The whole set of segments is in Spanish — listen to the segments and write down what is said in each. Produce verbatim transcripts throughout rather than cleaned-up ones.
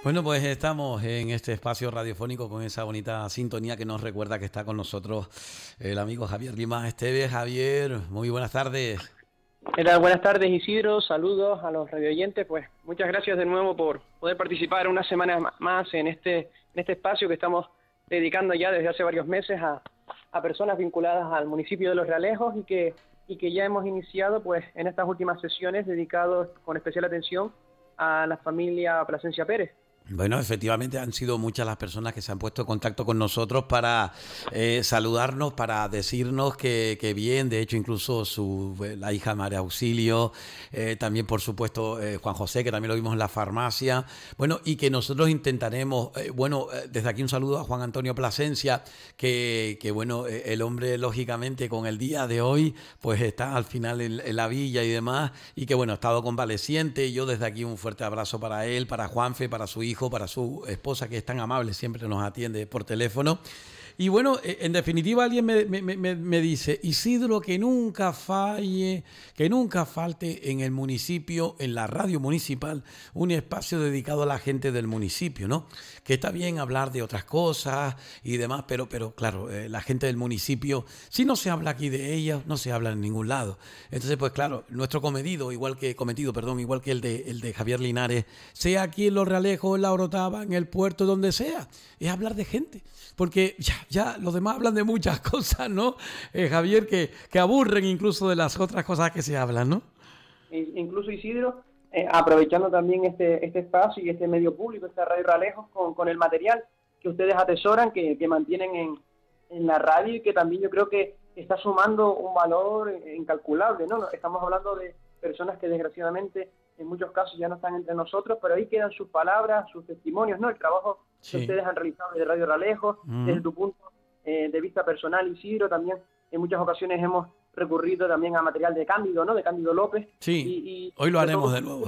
Bueno, pues estamos en este espacio radiofónico con esa bonita sintonía que nos recuerda que está con nosotros el amigo Javier Lima Esteves. Javier, muy buenas tardes. ¿Qué tal? Buenas tardes, Isidro. Saludos a los radioyentes. Pues muchas gracias de nuevo por poder participar una semana más en este, en este espacio que estamos dedicando ya desde hace varios meses a, a personas vinculadas al municipio de Los Realejos y que, y que ya hemos iniciado pues en estas últimas sesiones dedicados con especial atención a la familia Plasencia Pérez. Bueno, efectivamente han sido muchas las personas que se han puesto en contacto con nosotros para eh, saludarnos, para decirnos que, que bien, de hecho incluso su, la hija María Auxilio, eh, también por supuesto eh, Juan José, que también lo vimos en la farmacia, bueno, y que nosotros intentaremos, eh, bueno, eh, desde aquí un saludo a Juan Antonio Plasencia, que, que bueno, eh, el hombre lógicamente con el día de hoy, pues está al final en, en la villa y demás, y que bueno, ha estado convaleciente, y yo desde aquí un fuerte abrazo para él, para Juanfe, para su hijo, para su esposa, que es tan amable, siempre nos atiende por teléfono. Y bueno, en definitiva alguien me, me, me, me dice, Isidro, que nunca falle, que nunca falte en el municipio, en la radio municipal, un espacio dedicado a la gente del municipio, ¿no? Que está bien hablar de otras cosas y demás, pero, pero claro, eh, la gente del municipio, si no se habla aquí de ellas, no se habla en ningún lado. Entonces, pues claro, nuestro cometido, igual que cometido, perdón, igual que el de, el de Javier Linares, sea aquí en Los Realejos, en La Orotava, en el puerto, donde sea, es hablar de gente. Porque ya, ya los demás hablan de muchas cosas, ¿no? Eh, Javier, que, que aburren incluso de las otras cosas que se hablan, ¿no? Incluso Isidro, eh, aprovechando también este, este espacio y este medio público, esta Radio Realejos, con, con el material que ustedes atesoran, que, que mantienen en, en la radio y que también yo creo que está sumando un valor incalculable, ¿no? Estamos hablando de personas que desgraciadamente en muchos casos ya no están entre nosotros, pero ahí quedan sus palabras, sus testimonios, ¿no? El trabajo sí. que ustedes han realizado desde Radio Realejos, mm. desde tu punto eh, de vista personal, Isidro, también en muchas ocasiones hemos recurrido también a material de Cándido, ¿no? De Cándido López. Sí, y, y hoy lo haremos todo, de nuevo.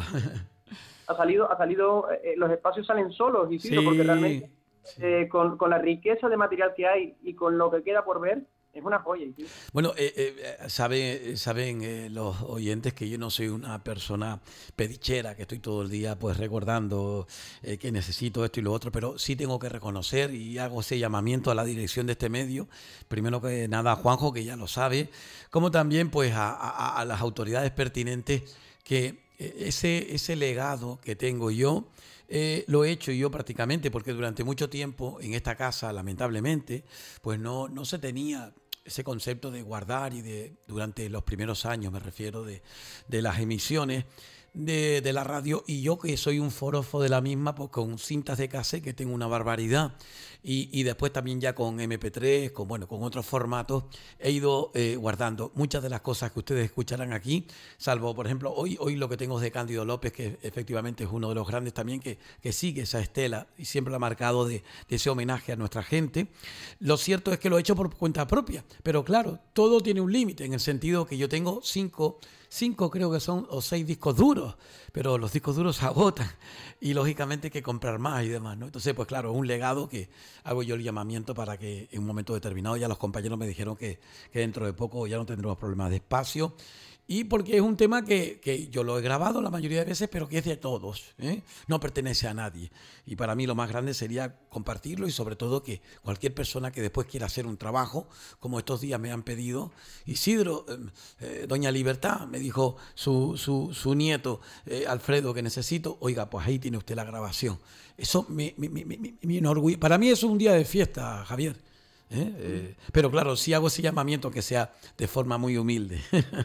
ha salido, ha salido eh, los espacios salen solos, Isidro, sí, porque realmente sí. eh, con, con la riqueza de material que hay y con lo que queda por ver, es una joya. ¿Sí? Bueno, eh, eh, sabe, saben eh, los oyentes que yo no soy una persona pedichera, que estoy todo el día pues recordando eh, que necesito esto y lo otro, pero sí tengo que reconocer y hago ese llamamiento a la dirección de este medio, primero que nada a Juanjo, que ya lo sabe, como también pues a, a, a las autoridades pertinentes, que ese, ese legado que tengo yo, Eh, lo he hecho yo prácticamente porque durante mucho tiempo en esta casa, lamentablemente, pues no, no se tenía ese concepto de guardar y de, durante los primeros años, me refiero, de, de las emisiones de, de la radio, y yo que soy un forofo de la misma, pues con cintas de cassette, que tengo una barbaridad, y, y después también ya con eme pe tres, con, bueno, con otros formatos, he ido eh, guardando muchas de las cosas que ustedes escucharán aquí, salvo, por ejemplo, hoy, hoy lo que tengo es de Cándido López, que efectivamente es uno de los grandes también, que, que sigue esa estela y siempre lo ha marcado de, de ese homenaje a nuestra gente. Lo cierto es que lo he hecho por cuenta propia, pero claro, todo tiene un límite, en el sentido que yo tengo cinco, cinco creo que son, o seis discos duros, pero los discos duros se agotan y lógicamente hay que comprar más y demás, ¿no? Entonces, pues claro, es un legado que hago yo el llamamiento para que en un momento determinado, ya los compañeros me dijeron que, que dentro de poco ya no tendremos problemas de espacio, y porque es un tema que, que yo lo he grabado la mayoría de veces, pero que es de todos, ¿eh? No pertenece a nadie. Y para mí lo más grande sería compartirlo, y sobre todo que cualquier persona que después quiera hacer un trabajo, como estos días me han pedido, Isidro, eh, eh, Doña Libertad, me dijo su, su, su nieto, eh, Alfredo, que necesito, oiga, pues ahí tiene usted la grabación. Eso me, me, me, me, me enorgullece. Para mí es un día de fiesta, Javier. ¿Eh? Eh, pero claro, sí hago ese llamamiento, que sea de forma muy humilde.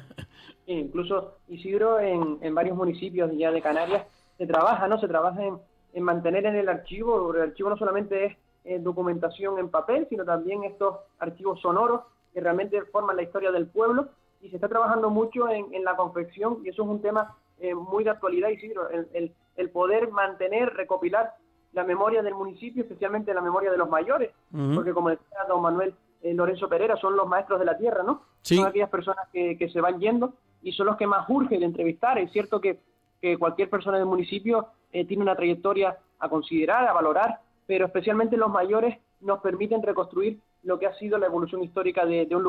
Sí, incluso, Isidro, en, en varios municipios ya de Canarias se trabaja, ¿no? Se trabaja en, en mantener en el archivo, el archivo no solamente es eh, documentación en papel, sino también estos archivos sonoros que realmente forman la historia del pueblo, y se está trabajando mucho en, en la confección, y eso es un tema eh, muy de actualidad, Isidro, el, el, el poder mantener, recopilar la memoria del municipio, especialmente la memoria de los mayores, uh-huh. porque como decía don Manuel eh, Lorenzo Pereira, son los maestros de la tierra, ¿no? Sí. Son aquellas personas que, que se van yendo y son los que más urge de entrevistar. Es cierto que, que cualquier persona del municipio eh, tiene una trayectoria a considerar, a valorar, pero especialmente los mayores nos permiten reconstruir lo que ha sido la evolución histórica de, de un lugar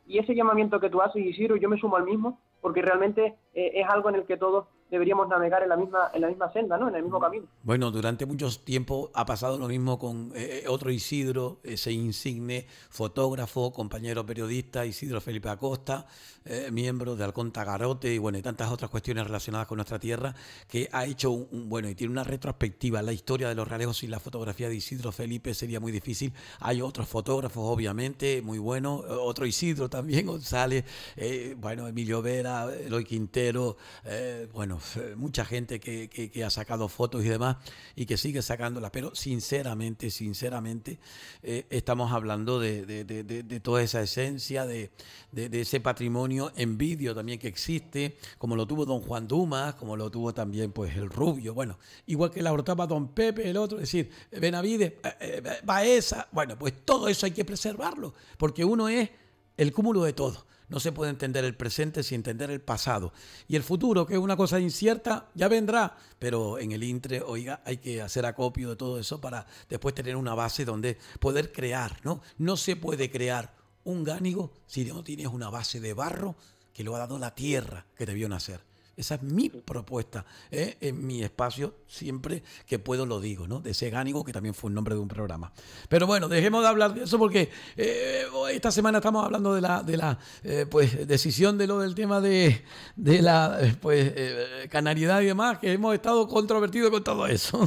Y ese llamamiento que tú haces, Isidro, yo me sumo al mismo, porque realmente eh, es algo en el que todos deberíamos navegar en la misma en la misma senda, ¿no? En el mismo camino. Bueno, durante mucho tiempo ha pasado lo mismo con eh, otro Isidro, ese insigne fotógrafo, compañero periodista, Isidro Felipe Acosta, eh, miembro de Halcón Tagarote y bueno, y tantas otras cuestiones relacionadas con nuestra tierra, que ha hecho un, un bueno y tiene una retrospectiva. La historia de los Realejos sin la fotografía de Isidro Felipe sería muy difícil. Hay otros fotógrafos, obviamente, muy buenos, otro Isidro también, González, eh, bueno, Emilio Vera, Eloy Quintero, eh, bueno, mucha gente que, que, que ha sacado fotos y demás y que sigue sacándolas, pero sinceramente, sinceramente eh, estamos hablando de, de, de, de, de toda esa esencia, de, de, de ese patrimonio en vídeo también que existe, como lo tuvo don Juan Dumas, como lo tuvo también pues el Rubio, bueno, igual que la ortaba don Pepe, el otro, es decir, Benavides, eh, eh, Baeza, bueno, pues todo eso hay que preservarlo, porque uno es el cúmulo de todo. No se puede entender el presente sin entender el pasado. Y el futuro, que es una cosa incierta, ya vendrá. Pero en el intre, oiga, hay que hacer acopio de todo eso para después tener una base donde poder crear, ¿no? No se puede crear un gánigo si no tienes una base de barro que lo ha dado la tierra que te vio nacer. Esa es mi propuesta, ¿eh? En mi espacio, siempre que puedo lo digo, ¿no? De ese gánigo, que también fue un nombre de un programa. Pero bueno, dejemos de hablar de eso porque eh, esta semana estamos hablando de la, de la eh, pues, decisión de lo del tema de, de la pues, eh, canariedad y demás, que hemos estado controvertidos con todo eso.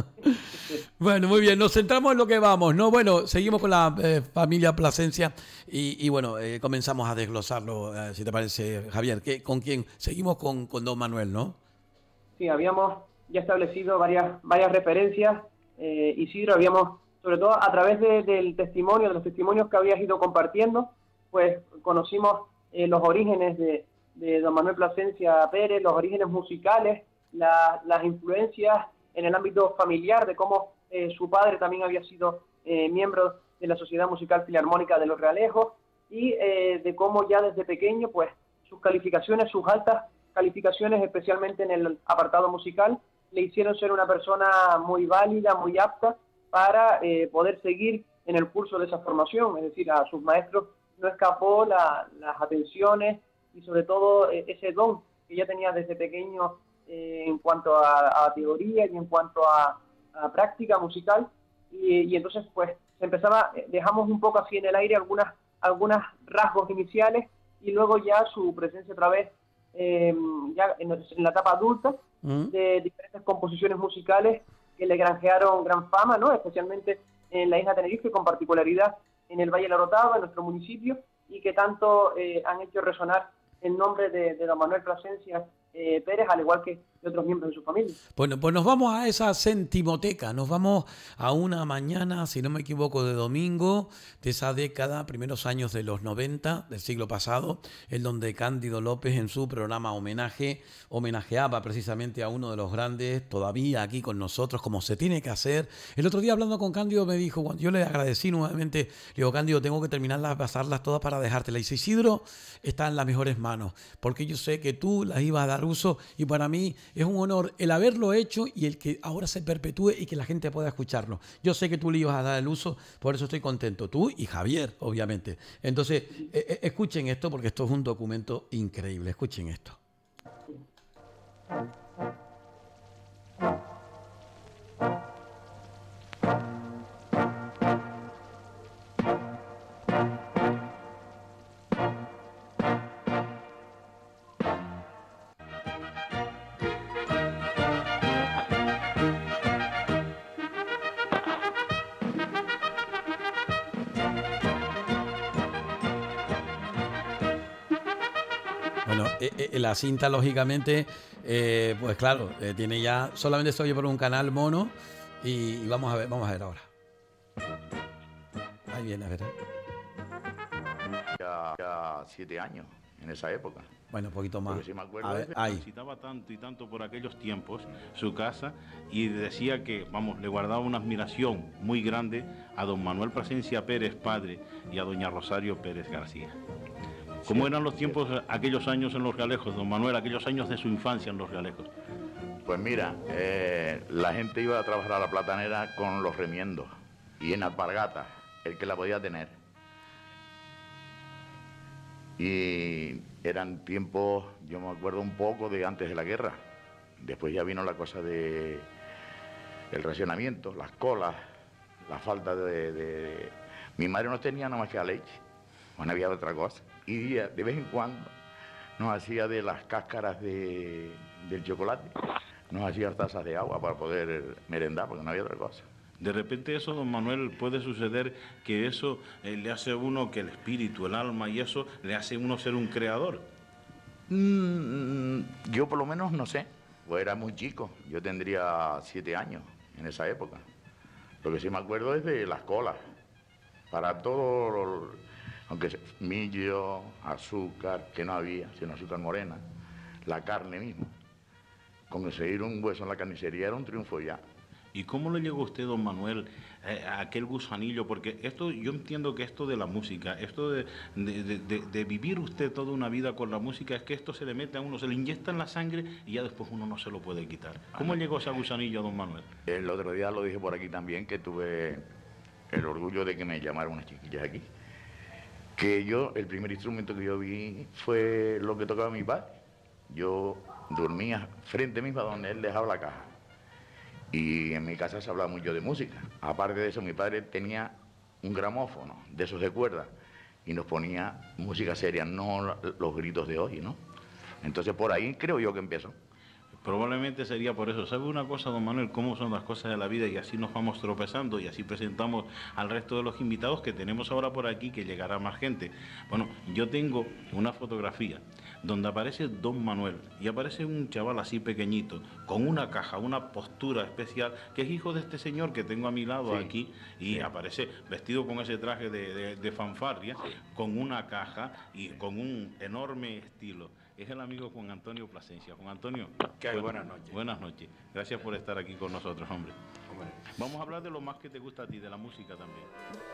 Bueno, muy bien, nos centramos en lo que vamos, ¿no? Bueno, seguimos con la eh, familia Plasencia y, y bueno, eh, comenzamos a desglosarlo, eh, si te parece, Javier. ¿Qué, ¿Con quién? Seguimos con, con don Manuel, ¿no? Sí, habíamos ya establecido varias varias referencias, eh, Isidro, habíamos, sobre todo a través de, del testimonio, de los testimonios que habías ido compartiendo, pues conocimos eh, los orígenes de, de don Manuel Plasencia Pérez, los orígenes musicales, la, las influencias en el ámbito familiar, de cómo eh, su padre también había sido eh, miembro de la Sociedad Musical Filarmónica de los Realejos, y eh, de cómo ya desde pequeño, pues, sus calificaciones, sus altas calificaciones, especialmente en el apartado musical, le hicieron ser una persona muy válida, muy apta para eh, poder seguir en el curso de esa formación. Es decir, a sus maestros no escapó la, las atenciones y sobre todo eh, ese don que ya tenía desde pequeño eh, en cuanto a, a teoría y en cuanto a, a práctica musical. Y, y entonces pues se empezaba, dejamos un poco así en el aire algunas, algunas rasgos iniciales y luego ya su presencia otra vez Eh, ya en, en la etapa adulta, mm. de diferentes composiciones musicales que le granjearon gran fama, ¿no? Especialmente en la isla de Tenerife, con particularidad en el Valle de la Orotava, en nuestro municipio, y que tanto eh, han hecho resonar el nombre de, de don Manuel Plasencia eh, Pérez, al igual que de otros miembros de su familia. Bueno, pues nos vamos a esa centimoteca, nos vamos a una mañana, si no me equivoco, de domingo, de esa década, primeros años de los noventa del siglo pasado, en donde Cándido López en su programa Homenaje, homenajeaba precisamente a uno de los grandes, todavía aquí con nosotros, como se tiene que hacer. El otro día hablando con Cándido me dijo, cuando yo le agradecí nuevamente, le digo, Cándido, tengo que terminarlas, pasarlas todas para dejártela. Y dice, Isidro, está en las mejores manos, porque yo sé que tú las ibas a dar uso y para mí es un honor el haberlo hecho y el que ahora se perpetúe y que la gente pueda escucharlo. Yo sé que tú le ibas a dar el uso, por eso estoy contento. Tú y Javier, obviamente. Entonces, eh, escuchen esto porque esto es un documento increíble. Escuchen esto. Bueno, eh, eh, la cinta, lógicamente, eh, pues claro, eh, tiene ya, solamente se oye por un canal mono y, y vamos a ver, vamos a ver ahora. Ahí viene, ¿verdad? Ya, ya siete años en esa época. Bueno, un poquito más. Si me acuerdo, a ver, ahí. Necesitaba tanto y tanto por aquellos tiempos su casa y decía que, vamos, le guardaba una admiración muy grande a don Manuel Plasencia Pérez, padre, y a doña Rosario Pérez García. ¿Cómo eran los tiempos, aquellos años en Los Realejos, don Manuel, aquellos años de su infancia en Los Realejos? Pues mira, eh, la gente iba a trabajar a la platanera con los remiendos y en alpargatas, el que la podía tener. Y eran tiempos, yo me acuerdo un poco de antes de la guerra. Después ya vino la cosa de el racionamiento, las colas, la falta de, de... Mi madre no tenía nada más que la leche, no había otra cosa. Y de vez en cuando nos hacía de las cáscaras de, del chocolate, nos hacía tazas de agua para poder merendar, porque no había otra cosa. De repente eso, don Manuel, puede suceder que eso eh, le hace a uno, que el espíritu, el alma y eso, le hace a uno ser un creador. Mm, yo por lo menos no sé, pues era muy chico, yo tendría siete años en esa época. Lo que sí me acuerdo es de las colas, para todo, aunque sea millo, azúcar, que no había, sino azúcar morena, la carne misma. Conseguir un hueso en la carnicería era un triunfo ya. ¿Y cómo le llegó a usted, don Manuel, eh, a aquel gusanillo? Porque esto, yo entiendo que esto de la música, esto de, de, de, de, de vivir usted toda una vida con la música, es que esto se le mete a uno, se le inyecta en la sangre y ya después uno no se lo puede quitar. ¿Cómo llegó ese gusanillo a don Manuel? El otro día lo dije por aquí también, que tuve el orgullo de que me llamaron unas chiquillas aquí. Que yo, el primer instrumento que yo vi fue lo que tocaba mi padre. Yo dormía frente mismo a donde él dejaba la caja. Y en mi casa se hablaba mucho de música. Aparte de eso, mi padre tenía un gramófono, de esos de cuerda, y nos ponía música seria, no los gritos de hoy, ¿no? Entonces por ahí creo yo que empezó. Probablemente sería por eso. ¿Sabe una cosa, don Manuel? ¿Cómo son las cosas de la vida? Y así nos vamos tropezando y así presentamos al resto de los invitados que tenemos ahora por aquí, que llegará más gente. Bueno, yo tengo una fotografía donde aparece don Manuel y aparece un chaval así pequeñito, con una caja, una postura especial, que es hijo de este señor que tengo a mi lado sí, aquí, y sí. aparece vestido con ese traje de, de, de fanfarria, sí. con una caja y con un enorme estilo. Es el amigo Juan Antonio Plasencia. Juan Antonio, ¿qué hay? Buenas noches. Buenas noches. Gracias por estar aquí con nosotros, hombre. hombre. Vamos a hablar de lo más que te gusta a ti, de la música también.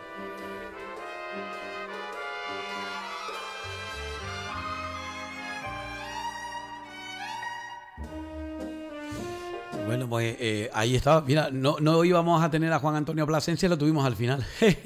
Bueno, pues eh, ahí estaba. Mira, no, no íbamos a tener a Juan Antonio Plasencia, lo tuvimos al final.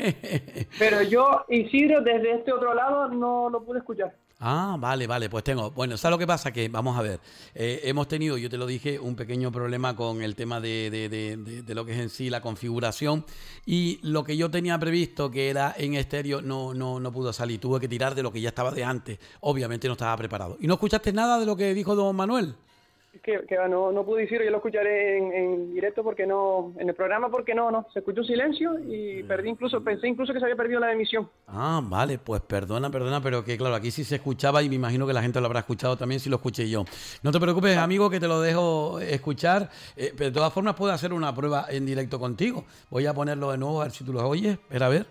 Pero yo, Isidro, desde este otro lado no lo pude escuchar. Ah, vale, vale, pues tengo. Bueno, ¿sabes lo que pasa? Que, vamos a ver, eh, hemos tenido, yo te lo dije, un pequeño problema con el tema de, de, de, de, de lo que es en sí la configuración, y lo que yo tenía previsto, que era en estéreo, no, no, no pudo salir. Tuve que tirar de lo que ya estaba de antes. Obviamente no estaba preparado. ¿Y no escuchaste nada de lo que dijo don Manuel? Que, que no, no pude decir, yo lo escucharé en, en directo porque no, en el programa porque no, no, se escuchó silencio y perdí incluso, pensé incluso que se había perdido la emisión. Ah, vale, pues perdona, perdona, pero que claro, aquí sí se escuchaba y me imagino que la gente lo habrá escuchado también si lo escuché yo. No te preocupes, amigo, que te lo dejo escuchar, eh, pero de todas formas puedo hacer una prueba en directo contigo. Voy a ponerlo de nuevo a ver si tú lo oyes. Espera a ver.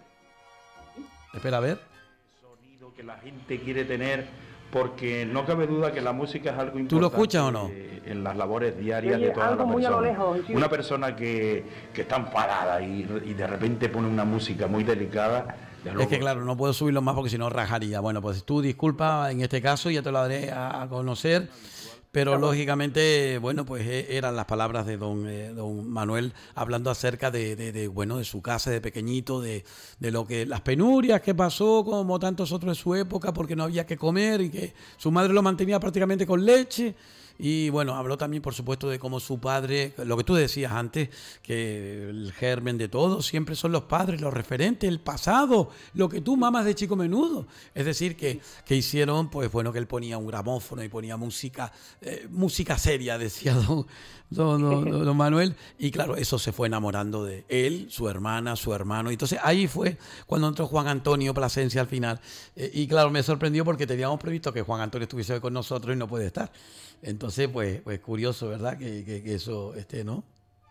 Espera a ver. Sonido que la gente quiere tener. Porque no cabe duda que la música es algo importante. ¿Tú lo escuchas o no? En las labores diarias Oye, de toda algo la muy persona. A lo lejos, sí. Una persona que, que está enfadada y, y de repente pone una música muy delicada. Es que claro, no puedo subirlo más porque si no rajaría. Bueno, pues tú disculpa, en este caso ya te lo daré a conocer. Pero lógicamente, bueno, pues eran las palabras de don, eh, don Manuel hablando acerca de, de, de, bueno, de su casa de pequeñito, de, de lo que las penurias que pasó como tantos otros en su época porque no había que comer y que su madre lo mantenía prácticamente con leche. Y bueno, habló también, por supuesto, de cómo su padre, lo que tú decías antes, que el germen de todo siempre son los padres, los referentes, el pasado, lo que tú mamas de chico menudo. Es decir, que, que hicieron, pues bueno, que él ponía un gramófono y ponía música, eh, música seria, decía don, don, don, don Manuel. Y claro, eso se fue enamorando de él, su hermana, su hermano. Entonces ahí fue cuando entró Juan Antonio Plasencia al final. Eh, y claro, me sorprendió porque teníamos previsto que Juan Antonio estuviese hoy con nosotros y no puede estar. Entonces, pues, pues curioso, ¿verdad? Que, que, que eso esté, ¿no?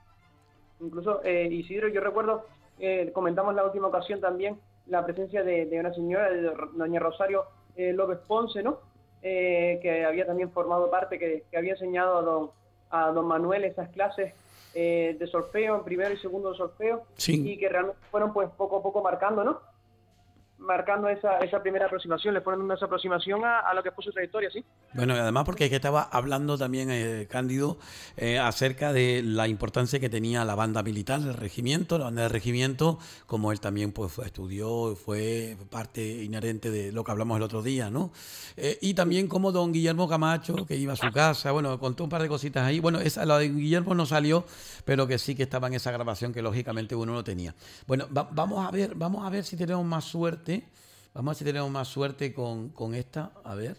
Incluso, eh, Isidro, yo recuerdo, eh, comentamos la última ocasión también, la presencia de, de una señora, de doña Rosario eh, López Ponce, ¿no? Eh, que había también formado parte, que, que había enseñado a don, a don Manuel esas clases eh, de solfeo, en primero y segundo solfeo, sí. Y que realmente fueron, pues, poco a poco marcando, ¿no? marcando esa, esa primera aproximación, le fueron dando esa aproximación a, a lo que fue su trayectoria, sí. Bueno, y además porque es que estaba hablando también, eh, Cándido, eh, acerca de la importancia que tenía la banda militar, el regimiento, la banda de regimiento, como él también pues fue, estudió, fue parte inherente de lo que hablamos el otro día, ¿no? Eh, y también como don Guillermo Camacho, que iba a su casa, bueno, contó un par de cositas ahí. Bueno, esa, la de Guillermo no salió, pero que sí que estaba en esa grabación que lógicamente uno no tenía. Bueno, va, vamos a ver, vamos a ver si tenemos más suerte. Vamos a ver si tenemos más suerte con, con esta. A ver.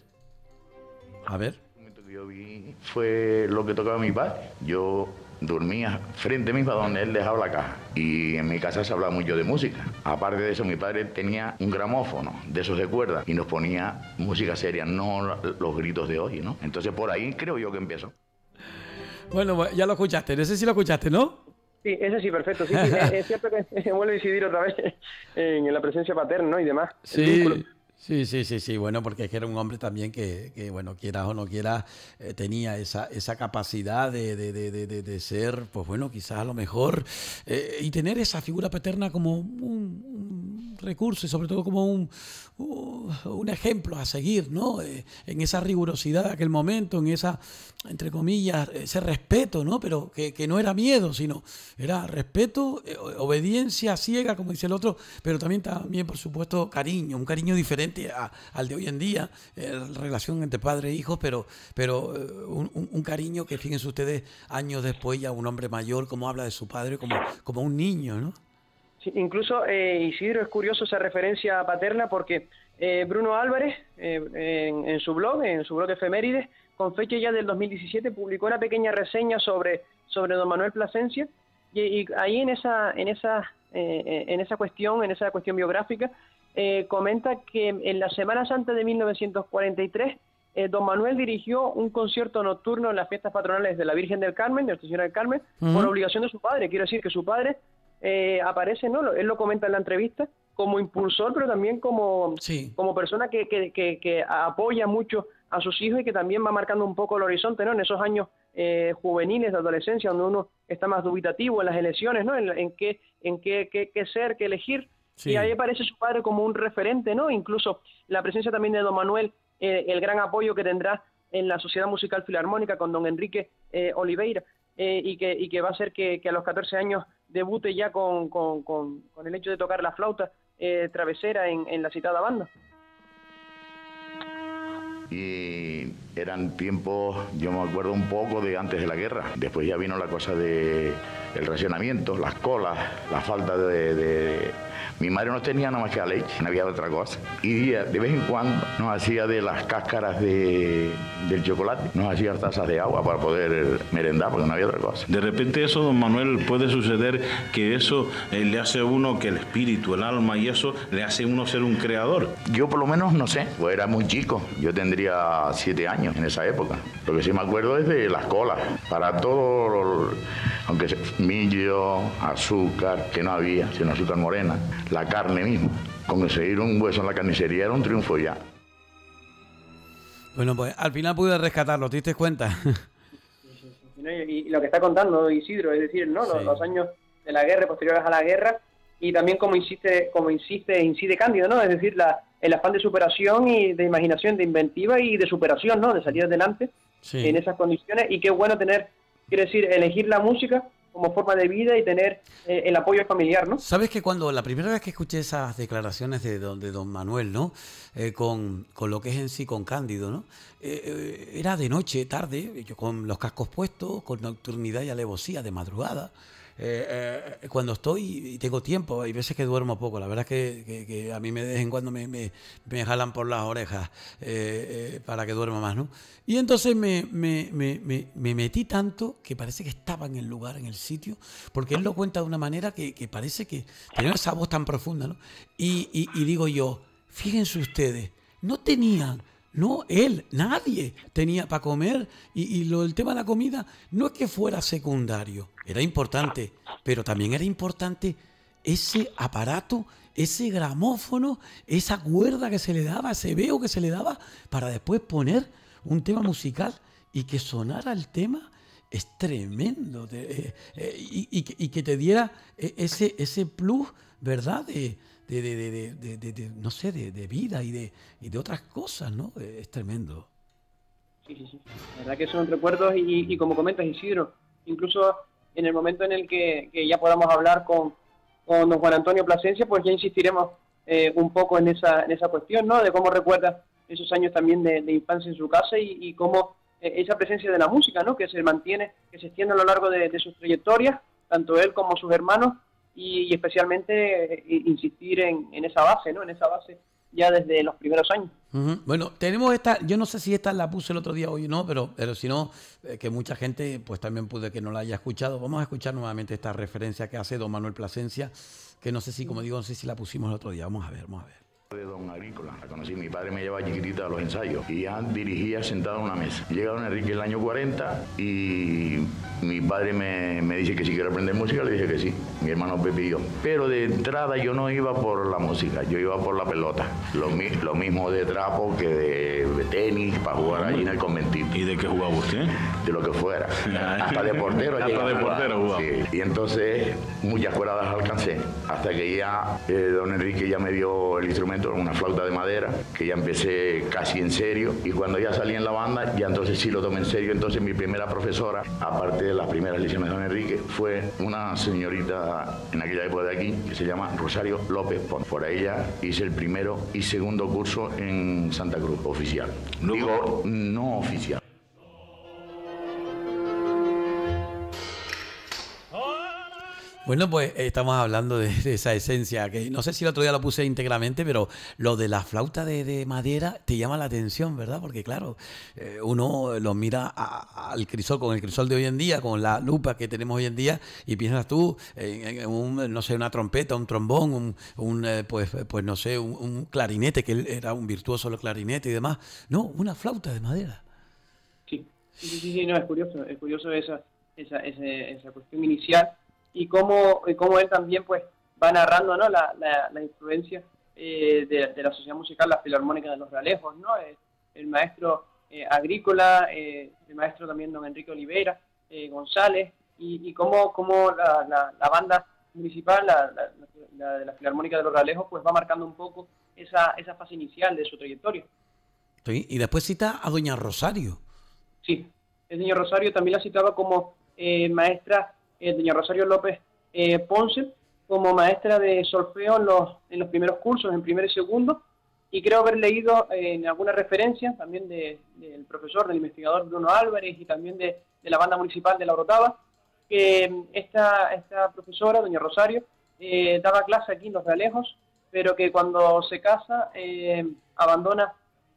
A ver. El momento que yo vi fue lo que tocaba mi padre. Yo dormía frente mismo a donde él dejaba la caja. Y en mi casa se hablaba mucho de música. Aparte de eso, mi padre tenía un gramófono de esos de cuerda y nos ponía música seria, no los gritos de hoy, ¿no? Entonces por ahí creo yo que empezó. Bueno, ya lo escuchaste. No sé si lo escuchaste, ¿no? Sí, ese sí, perfecto. Sí, sí, es cierto que vuelve a incidir otra vez en la presencia paterna, ¿no? Y demás. Sí, sí, sí, sí, sí. Bueno, porque es que era un hombre también que, que bueno, quieras o no quieras, eh, tenía esa, esa capacidad de, de, de, de, de ser, pues bueno, quizás a lo mejor, eh, y tener esa figura paterna como un, un recurso y sobre todo como un, un ejemplo a seguir, ¿no? Eh, en esa rigurosidad de aquel momento, en esa, entre comillas, ese respeto, ¿no? Pero que, que no era miedo, sino era respeto, eh, obediencia ciega, como dice el otro, pero también, también por supuesto, cariño, un cariño diferente a, al de hoy en día, eh, relación entre padre e hijo, pero, pero eh, un, un cariño que, fíjense ustedes, años después ya un hombre mayor, como habla de su padre, como, como un niño, ¿no? Sí, incluso, eh, Isidro, es curioso esa referencia paterna porque eh, Bruno Álvarez, eh, en, en su blog, en su blog Efemérides, con fecha ya del dos mil diecisiete, publicó una pequeña reseña sobre, sobre don Manuel Plasencia, y, y ahí en esa, en, esa, eh, en esa cuestión, en esa cuestión biográfica, eh, comenta que en la Semana Santa de mil novecientos cuarenta y tres, eh, don Manuel dirigió un concierto nocturno en las fiestas patronales de la Virgen del Carmen, de Nuestra Señora del Carmen, uh-huh. por obligación de su padre. Quiero decir que su padre Eh, aparece, ¿no? Él lo comenta en la entrevista como impulsor, pero también como, sí. como persona que, que, que, que apoya mucho a sus hijos y que también va marcando un poco el horizonte, ¿no? En esos años eh, juveniles de adolescencia, donde uno está más dubitativo en las elecciones, ¿no? En, en qué, en qué, qué, qué ser, qué elegir. Sí. Y ahí aparece su padre como un referente, ¿no? Incluso la presencia también de don Manuel, eh, el gran apoyo que tendrá en la Sociedad Musical Filarmónica con don Enrique eh, Oliveira. Eh, y, que, y que va a hacer que, que a los catorce años debute ya con, con, con, con el hecho de tocar la flauta eh, travesera en, en la citada banda. Y eran tiempos, yo me acuerdo un poco de antes de la guerra. Después ya vino la cosa de el racionamiento, las colas, la falta de... de... Mi madre no tenía nada más que la leche, no había otra cosa. Y de vez en cuando nos hacía de las cáscaras de, del chocolate, nos hacía tazas de agua para poder merendar, porque no había otra cosa. De repente eso, don Manuel, puede suceder que eso eh, le hace a uno, que el espíritu, el alma y eso, le hace a uno ser un creador. Yo por lo menos no sé, pues era muy chico, yo tendría siete años en esa época. Lo que sí me acuerdo es de las colas, para todo, aunque sea millo, azúcar, que no había, sino azúcar morena. La carne misma, conseguir un hueso en la carnicería era un triunfo ya. Bueno, pues al final pude rescatarlo, ¿te diste cuenta? Y lo que está contando Isidro, es decir, ¿no? Los, sí. los años de la guerra, posteriores a la guerra, y también como insiste, como insiste, incide Cándido, ¿no? Es decir, la, el afán de superación y de imaginación, de inventiva y de superación, ¿no? De salir adelante sí. en esas condiciones, y qué bueno tener, quiere decir, elegir la música como forma de vida y tener eh, el apoyo familiar, ¿no? Sabes que cuando la primera vez que escuché esas declaraciones de don, de don Manuel, ¿no? Eh, con, con lo que es en sí con Cándido, ¿no? Eh, eh, era de noche, tarde, yo con los cascos puestos, con nocturnidad y alevosía, de madrugada. Eh, eh, cuando estoy y tengo tiempo, hay veces que duermo poco, la verdad es que, que, que a mí me, de vez en cuando me, me, me jalan por las orejas eh, eh, para que duerma más, ¿no? Y entonces me, me, me, me, me metí tanto que parece que estaba en el lugar, en el sitio, porque él lo cuenta de una manera que, que parece que tenía esa voz tan profunda, ¿no? Y, y, y digo yo, fíjense ustedes, no tenían... No, él, nadie tenía para comer y, y lo, el tema de la comida no es que fuera secundario, era importante, pero también era importante ese aparato, ese gramófono, esa cuerda que se le daba, ese veo que se le daba para después poner un tema musical y que sonara el tema es tremendo. De, eh, eh, y, y, que- y que te diera eh, ese, ese plus, ¿verdad? De, de, de, de, de- de- de- de, no sé, de, de vida y de, y de otras cosas, ¿no? Eh, Es tremendo. Sí, sí, sí. La verdad que son recuerdos y, y como comentas, Isidro, incluso en el momento en el que, que ya podamos hablar con, con don Juan Antonio Plasencia, pues ya insistiremos eh, un poco en esa, en esa cuestión, ¿no? De cómo recuerda esos años también de, de infancia en su casa y, y cómo eh, esa presencia de la música, ¿no? Que se mantiene, que se extiende a lo largo de, de sus trayectorias, tanto él como sus hermanos, y, y especialmente eh, insistir en, en esa base, ¿no? En esa base ya desde los primeros años. Ujú. Bueno, tenemos esta, yo no sé si esta la puse el otro día hoy o no, pero, pero si no, eh, que mucha gente pues también puede que no la haya escuchado. Vamos a escuchar nuevamente esta referencia que hace don Manuel Plasencia, que no sé si, como digo, no sé si la pusimos el otro día. Vamos a ver, vamos a ver. De Don Agrícola, la conocí, mi padre me llevaba chiquitita a los ensayos y ya dirigía sentado en una mesa. Llega Don Enrique en el año cuarenta y mi padre me, me dice que si quiero aprender música, le dije que sí, mi hermano Pepe y yo. Pero de entrada yo no iba por la música, yo iba por la pelota. Lo, mi- lo mismo de trapo que de, de tenis para jugar allí en el conventito. ¿Y de qué jugaba usted? De lo que fuera. Hasta de portero. Hasta llegaba de a jugar. portero jugaba. Sí. Y entonces muchas cuerdas alcancé. Hasta que ya eh, don Enrique ya me dio el instrumento, una flauta de madera, que ya empecé casi en serio. Y cuando ya salí en la banda, ya entonces sí lo tomé en serio. Entonces mi primera profesora, aparte de las primeras lecciones de don Enrique, fue una señorita en aquella época de aquí, que se llama Rosario López Pon. Por ella hice el primero y segundo curso en Santa Cruz, oficial. Luego- Digo, no oficial. Bueno, pues eh, estamos hablando de, de esa esencia, que no sé si el otro día lo puse íntegramente, pero lo de la flauta de, de madera te llama la atención, ¿verdad? Porque claro, eh, uno lo mira a- al crisol, con el crisol de hoy en día, con la lupa que tenemos hoy en día, y piensas tú en, en un, no sé, una trompeta, un trombón, un, un, eh, pues, pues no sé, un, un clarinete, que él era un virtuoso del clarinete y demás. No, una flauta de madera. Sí, sí, sí, sí, sí, no, es curioso, es curioso esa, esa, ese- esa cuestión inicial y cómo, y cómo él también pues va narrando, ¿no? la, la, la influencia eh, de, de la sociedad musical, la Filarmónica de los Realejos, ¿no? Eh, el maestro eh, Agrícola, eh, el maestro también don Enrique Olivera, eh, González, y, y cómo, cómo la, la, la banda municipal, la, la, la de la Filarmónica de los Realejos, pues va marcando un poco esa, esa fase inicial de su trayectoria. Sí, y después cita a doña Rosario. Sí, el señor Rosario también la citaba como eh, maestra, eh, doña Rosario López eh, Ponce, como maestra de solfeo en los, en los primeros cursos, en primero y segundo, y creo haber leído eh, en alguna referencia también de- del profesor, del investigador Bruno Álvarez y también de, de la banda municipal de La Orotava, que mm, esta, esta profesora, doña Rosario, eh, daba clase aquí en Los Realejos, pero que cuando se casa eh, abandona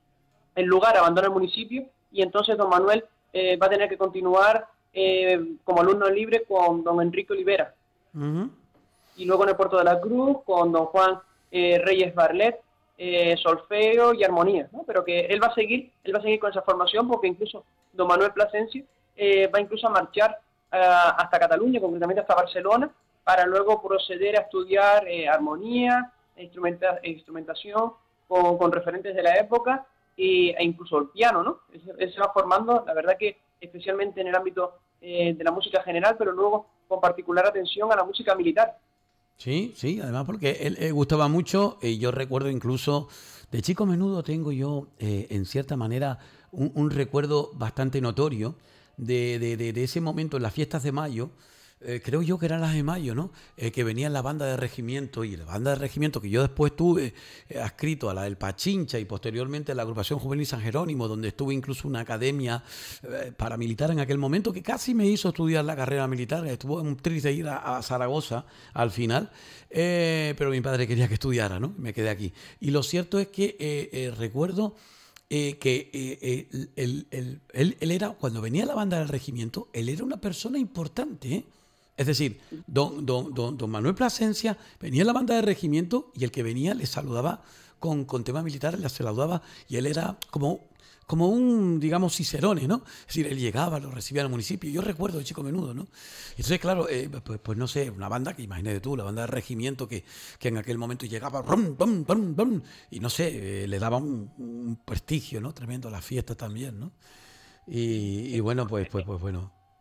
el lugar, abandona el municipio y entonces don Manuel eh, va a tener que continuar eh, como alumno libre con don Enrique Olivera Ujú. y luego en el Puerto de la Cruz con don Juan eh, Reyes Barlet, eh, solfeo y armonía, ¿no? Pero que él va a seguir, él va a seguir con esa formación porque incluso don Manuel Plasencia eh, va incluso a marchar ah, hasta Cataluña, concretamente hasta Barcelona, para luego proceder a estudiar eh, armonía, instrumenta- e instrumentación con, con referentes de la época y, e incluso el piano, ¿no? Él, se él se va formando, la verdad que especialmente en el ámbito eh, de la música general, pero luego con particular atención a la música militar. Sí, sí, además porque él le gustaba mucho y yo recuerdo incluso, de Chico Menudo tengo yo eh, en cierta manera un, un recuerdo bastante notorio de, de- de- de ese momento en las fiestas de mayo, eh, creo yo que eran las de mayo, ¿no? Eh, que venía la banda de regimiento y la banda de regimiento que yo después tuve eh, adscrito a la del Pachincha y posteriormente a la agrupación juvenil San Jerónimo, donde estuve incluso una academia eh, paramilitar en aquel momento que casi me hizo estudiar la carrera militar, estuvo en un tris de ir a, a Zaragoza al final, eh, pero mi padre quería que estudiara, ¿no? Me quedé aquí. Y lo cierto es que eh, eh, recuerdo eh, que eh, eh, él, él- él- él era, cuando venía la banda del regimiento, él era una persona importante, ¿eh? Es decir, don, don, don, don Manuel Plasencia venía en la banda de regimiento y el que venía le saludaba con, con temas militares, le saludaba y él era como, como un, digamos, cicerone, ¿no? Es decir, él llegaba, lo recibía en el municipio. Yo recuerdo de Chico Menudo, ¿no? Entonces, claro, eh, pues, pues no sé, una banda que imagínate tú, la banda de regimiento que, que en aquel momento llegaba rum, rum, rum, rum, y no sé, eh, le daba un, un prestigio, ¿no? Tremendo a las fiestas también, ¿no? Y, y bueno, pues, pues, pues bueno.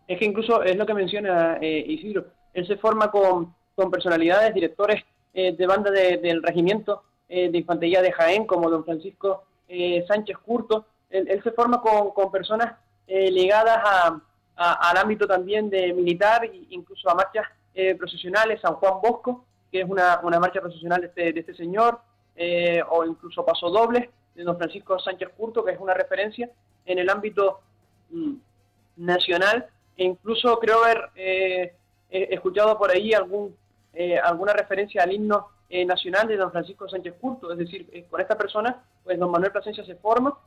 Es que incluso es lo que menciona eh, Isidro, él se forma con, con personalidades, directores eh, de banda de, del regimiento eh, de infantería de Jaén, como don Francisco eh, Sánchez Curto. Él, él se forma con, con personas eh, ligadas a, a, al ámbito también de militar, e incluso a marchas eh, procesionales, San Juan Bosco, que es una, una marcha procesional de este, de este señor, eh, o incluso pasodobles de don Francisco Sánchez Curto, que es una referencia en el ámbito mm, nacional, e incluso creo haber eh, escuchado por ahí algún, eh, alguna referencia al himno eh, nacional de don Francisco Sánchez Curto. Es decir, eh, con esta persona, pues don Manuel Plasencia se forma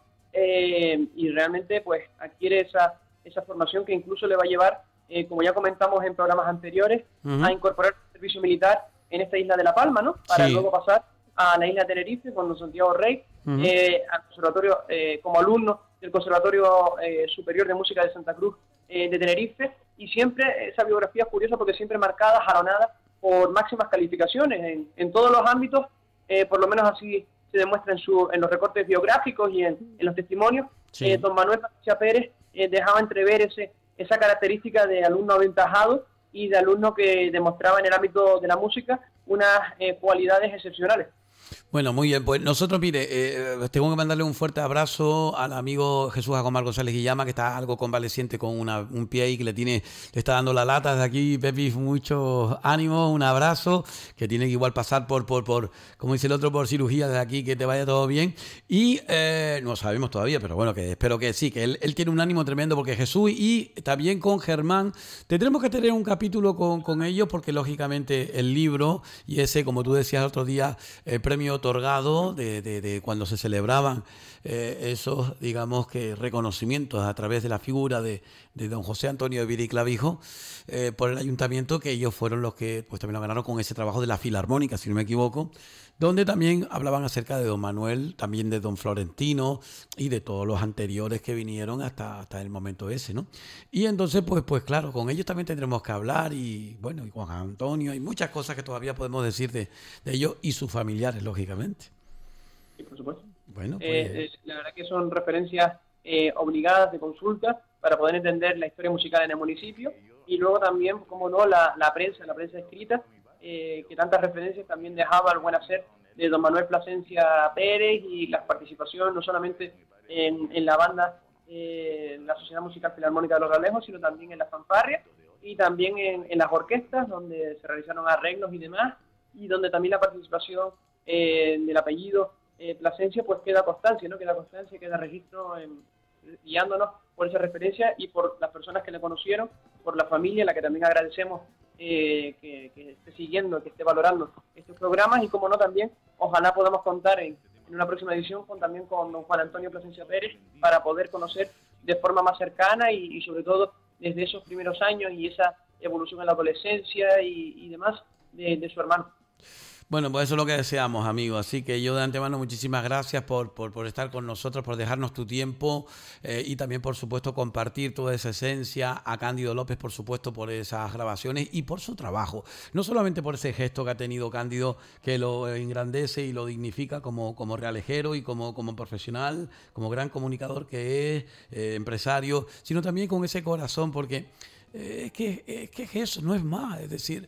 eh, y realmente pues adquiere esa, esa formación que incluso le va a llevar, eh, como ya comentamos en programas anteriores, uh-huh. a incorporar el servicio militar en esta isla de La Palma, ¿no? Para sí. luego pasar a la isla de Tenerife con don Santiago Rey, uh-huh. eh, al conservatorio, eh, como alumno del Conservatorio eh, Superior de Música de Santa Cruz eh, de Tenerife, y siempre esa biografía es curiosa porque siempre marcada, jalonada por máximas calificaciones en, en todos los ámbitos, eh, por lo menos así se demuestra en, su, en los recortes biográficos y en, en los testimonios. Sí. Eh, don Manuel Plasencia Pérez eh, dejaba entrever ese, esa característica de alumno aventajado y de alumno que demostraba en el ámbito de la música unas eh, cualidades excepcionales. Bueno, muy bien. Pues nosotros, mire, eh, tengo que mandarle un fuerte abrazo al amigo Jesús Agomar González Guillama, que está algo convaleciente con una, un pie ahí que le tiene, le está dando la lata desde aquí. Pepi, mucho ánimo, un abrazo, que tiene que igual pasar por, por, por como dice el otro, por cirugía desde aquí, que te vaya todo bien. Y eh, no sabemos todavía, pero bueno, que espero que sí, que él, él tiene un ánimo tremendo, porque Jesús y también con Germán, tendremos que tener un capítulo con, con ellos, porque lógicamente el libro y ese, como tú decías el otro día, el premio otorgado de, de, de cuando se celebraban eh, esos, digamos que reconocimientos a través de la figura de, de don José Antonio de Vida y Clavijo eh, por el ayuntamiento, que ellos fueron los que pues también lo ganaron con ese trabajo de la Filarmónica, si no me equivoco, donde también hablaban acerca de don Manuel, también de don Florentino y de todos los anteriores que vinieron hasta, hasta el momento ese, ¿no? Y entonces, pues, pues claro, con ellos también tendremos que hablar y, bueno, y Juan Antonio, hay muchas cosas que todavía podemos decir de, de ellos y sus familiares, lógicamente. Sí, por supuesto. Bueno, pues... eh, eh, la verdad que son referencias eh, obligadas de consulta para poder entender la historia musical en el municipio, y luego también, como no, la, la prensa, la prensa escrita, Eh, que tantas referencias también dejaba el buen hacer de don Manuel Plasencia Pérez, y la participación no solamente en, en la banda, eh, en la Sociedad Musical Filarmónica de Los Realejos, sino también en la fanfarria y también en, en las orquestas, donde se realizaron arreglos y demás, y donde también la participación eh, del apellido eh, Plasencia pues queda constancia, ¿no? Queda constancia, queda registro en, guiándonos por esa referencia y por las personas que le conocieron, por la familia, a la que también agradecemos Eh, que, que esté siguiendo, que esté valorando estos programas, y como no también, ojalá podamos contar en, en una próxima edición con también con don Juan Antonio Plasencia Pérez, para poder conocer de forma más cercana y, y sobre todo desde esos primeros años y esa evolución en la adolescencia y, y demás de, de su hermano. Bueno, pues eso es lo que deseamos, amigos. Así que yo de antemano muchísimas gracias por, por, por estar con nosotros, por dejarnos tu tiempo eh, y también, por supuesto, compartir toda esa esencia. A Cándido López, por supuesto, por esas grabaciones y por su trabajo. No solamente por ese gesto que ha tenido Cándido, que lo engrandece y lo dignifica como, como realejero y como, como profesional, como gran comunicador que es, eh, empresario, sino también con ese corazón, porque... Eh, es, que, es que es eso, no es más, es decir,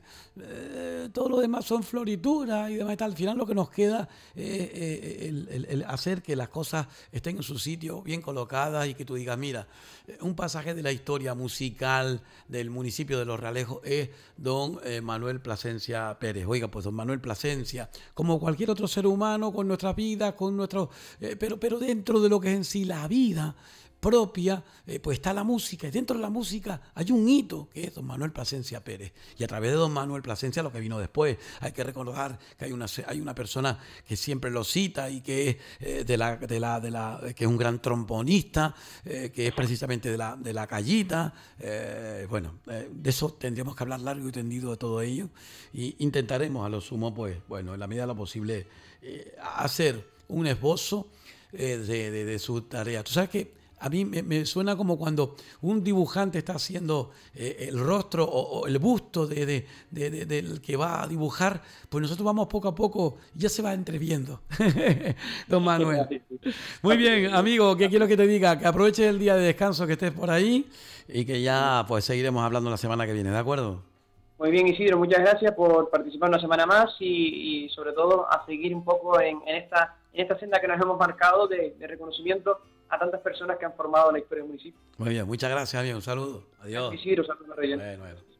eh, todo lo demás son florituras y demás, al final lo que nos queda es eh, el, el, el hacer que las cosas estén en su sitio, bien colocadas, y que tú digas, mira, un pasaje de la historia musical del municipio de Los Realejos es don eh, Manuel Plasencia Pérez. Oiga, pues don Manuel Plasencia, como cualquier otro ser humano, con nuestras vidas, con nuestros, eh, pero, pero dentro de lo que es en sí la vida propia, eh, pues está la música, y dentro de la música hay un hito que es don Manuel Plasencia Pérez, y a través de don Manuel Plasencia lo que vino después. Hay que recordar que hay una, hay una persona que siempre lo cita y que es eh, de la, de la, de la, que es un gran trombonista, eh, que es precisamente de la, de la Callita. Eh, bueno, eh, de eso tendríamos que hablar largo y tendido de todo ello, y intentaremos a lo sumo, pues, bueno, en la medida de lo posible, eh, hacer un esbozo eh, de, de, de su tarea. Tú sabes que a mí me, me suena como cuando un dibujante está haciendo eh, el rostro o, o el busto de, de, de, de, del que va a dibujar, pues nosotros vamos poco a poco, ya se va entreviendo. Don Manuel. Muy bien, amigo, ¿qué quiero que te diga? Que aproveches el día de descanso, que estés por ahí y que ya pues seguiremos hablando la semana que viene, ¿de acuerdo? Muy bien, Isidro, muchas gracias por participar una semana más y, y sobre todo a seguir un poco en, en, esta, en esta senda que nos hemos marcado de, de reconocimiento a tantas personas que han formado la historia del municipio. Muy bien, muchas gracias, amigo. Un saludo. Adiós. Isidro, saludos, Reyes. Bueno, bueno.